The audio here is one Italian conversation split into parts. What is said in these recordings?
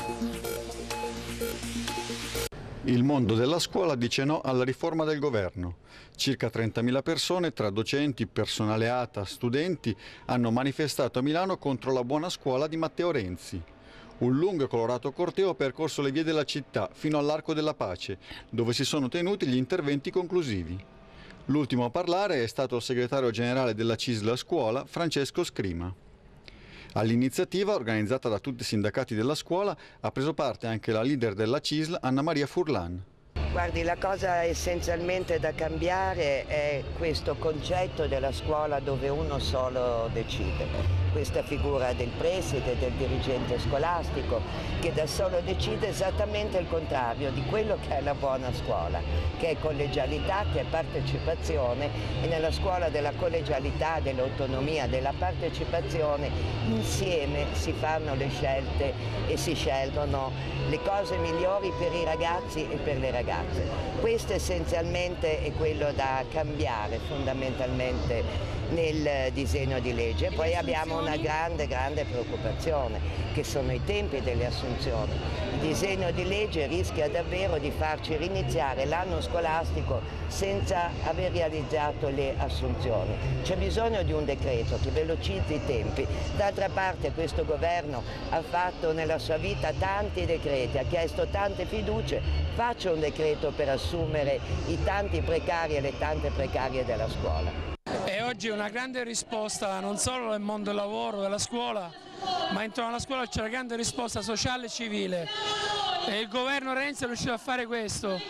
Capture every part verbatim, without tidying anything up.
Il mondo della scuola dice no alla riforma del governo. Circa trentamila persone, tra docenti, personale A T A, studenti, hanno manifestato a Milano contro la buona scuola di Matteo Renzi. Un lungo e colorato corteo ha percorso le vie della città fino all'Arco della Pace, dove si sono tenuti gli interventi conclusivi. L'ultimo a parlare è stato il segretario generale della C I S L Scuola, Francesco Scrima. All'iniziativa, organizzata da tutti i sindacati della scuola, ha preso parte anche la leader della C I S L, Anna Maria Furlan. Guardi, la cosa essenzialmente da cambiare è questo concetto della scuola dove uno solo decide. Questa figura del preside, del dirigente scolastico, che da solo decide esattamente il contrario di quello che è la buona scuola, che è collegialità, che è partecipazione, e nella scuola della collegialità, dell'autonomia, della partecipazione, insieme si fanno le scelte e si scelgono le cose migliori per i ragazzi e per le ragazze. Questo essenzialmente è quello da cambiare fondamentalmente nel disegno di legge. Poi abbiamo una grande, grande preoccupazione, che sono i tempi delle assunzioni. Il disegno di legge rischia davvero di farci riniziare l'anno scolastico senza aver realizzato le assunzioni. C'è bisogno di un decreto che velocizzi i tempi. D'altra parte questo governo ha fatto nella sua vita tanti decreti, ha chiesto tante fiducie, faccia un decreto per assumere i tanti precari e le tante precarie della scuola. E oggi è una grande risposta non solo del mondo del lavoro, della scuola, ma intorno alla scuola c'è una grande risposta sociale e civile. E il governo Renzi è riuscito a fare questo.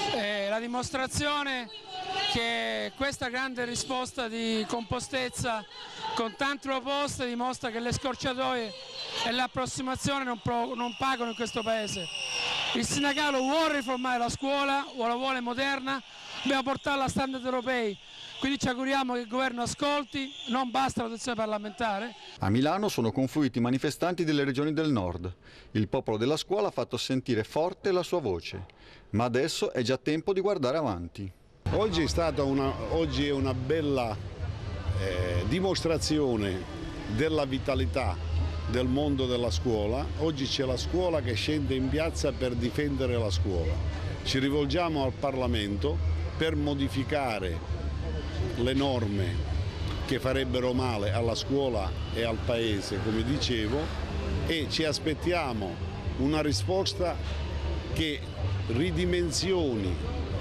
È la dimostrazione che questa grande risposta di compostezza con tante proposte dimostra che le scorciatoie e l'approssimazione non, non pagano in questo Paese. Il sindacato vuole riformare la scuola, la vuole moderna, dobbiamo portarla a standard europei. Quindi ci auguriamo che il governo ascolti, non basta la votazione parlamentare. A Milano sono confluiti manifestanti delle regioni del nord. Il popolo della scuola ha fatto sentire forte la sua voce, ma adesso è già tempo di guardare avanti. Oggi è stata una, oggi è una bella eh, dimostrazione della vitalità del mondo della scuola. Oggi c'è la scuola che scende in piazza per difendere la scuola. Ci rivolgiamo al Parlamento per modificare le norme che farebbero male alla scuola e al Paese, come dicevo, e ci aspettiamo una risposta che ridimensioni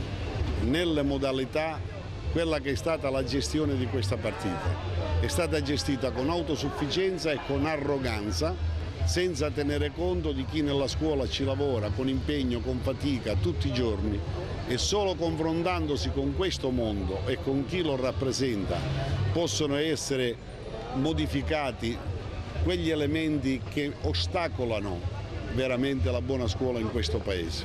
nelle modalità quella che è stata la gestione di questa partita. È stata gestita con autosufficienza e con arroganza, senza tenere conto di chi nella scuola ci lavora con impegno, con fatica, tutti i giorni, e solo confrontandosi con questo mondo e con chi lo rappresenta possono essere modificati quegli elementi che ostacolano veramente la buona scuola in questo Paese.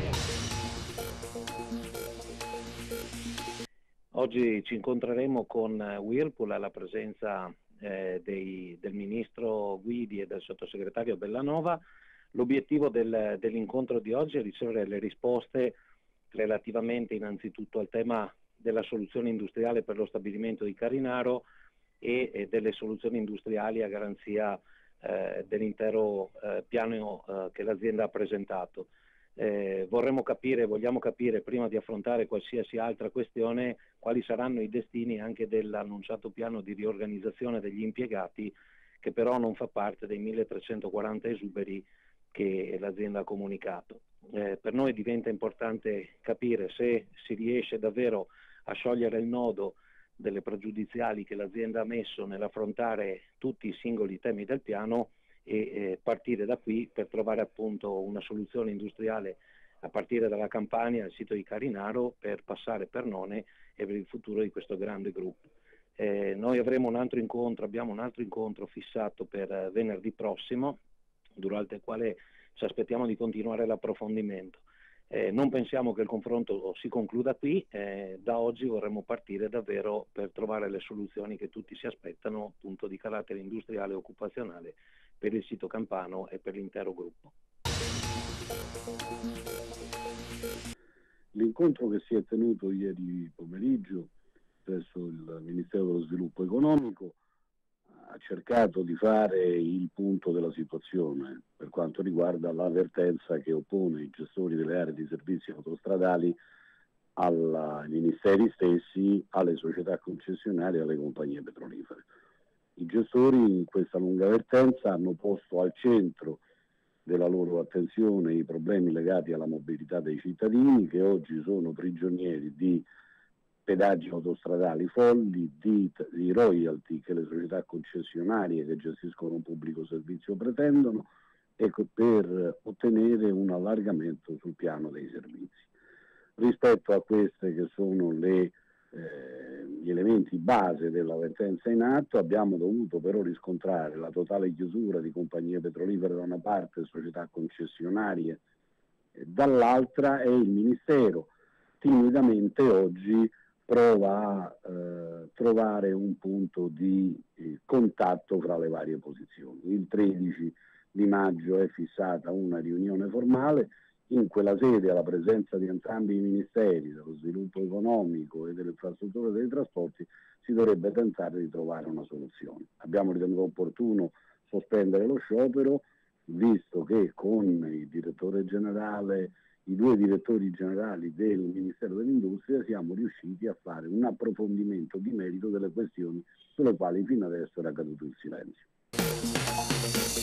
Oggi ci incontreremo con Whirlpool alla presenza eh, dei, del ministro Guidi e del sottosegretario Bellanova. L'obiettivo del, dell'incontro di oggi è ricevere le risposte relativamente innanzitutto al tema della soluzione industriale per lo stabilimento di Carinaro e, e delle soluzioni industriali a garanzia eh, dell'intero eh, piano eh, che l'azienda ha presentato. Eh, vorremmo capire, vogliamo capire prima di affrontare qualsiasi altra questione quali saranno i destini anche dell'annunciato piano di riorganizzazione degli impiegati, che però non fa parte dei milletrecentoquaranta esuberi che l'azienda ha comunicato. Eh, per noi diventa importante capire se si riesce davvero a sciogliere il nodo delle pregiudiziali che l'azienda ha messo nell'affrontare tutti i singoli temi del piano e eh, partire da qui per trovare appunto una soluzione industriale a partire dalla Campania al sito di Carinaro per passare per None e per il futuro di questo grande gruppo. Eh, noi avremo un altro incontro, abbiamo un altro incontro fissato per eh, venerdì prossimo, durante il quale ci aspettiamo di continuare l'approfondimento. Eh, non pensiamo che il confronto si concluda qui, eh, da oggi vorremmo partire davvero per trovare le soluzioni che tutti si aspettano, appunto di carattere industriale e occupazionale, per il sito campano e per l'intero gruppo. L'incontro che si è tenuto ieri pomeriggio presso il Ministero dello Sviluppo Economico ha cercato di fare il punto della situazione per quanto riguarda l'avvertenza che oppone i gestori delle aree di servizi autostradali ai ministeri stessi, alle società concessionarie e alle compagnie petrolifere. I gestori in questa lunga avvertenza hanno posto al centro della loro attenzione i problemi legati alla mobilità dei cittadini, che oggi sono prigionieri di pedaggi autostradali folli, di, di royalty che le società concessionarie che gestiscono un pubblico servizio pretendono, ecco, per ottenere un allargamento sul piano dei servizi. Rispetto a queste che sono le, eh, gli elementi base dell'avvertenza in atto, abbiamo dovuto però riscontrare la totale chiusura di compagnie petrolifere da una parte e società concessionarie dall'altra, e il Ministero timidamente oggi prova a eh, trovare un punto di eh, contatto fra le varie posizioni. Il tredici di maggio è fissata una riunione formale. In quella sede, alla presenza di entrambi i ministeri, dello sviluppo economico e delle infrastrutture e dei trasporti, si dovrebbe tentare di trovare una soluzione. Abbiamo ritenuto opportuno sospendere lo sciopero, visto che con il direttore generale, i due direttori generali del Ministero dell'Industria, siamo riusciti a fare un approfondimento di merito delle questioni sulle quali fino adesso era caduto il silenzio.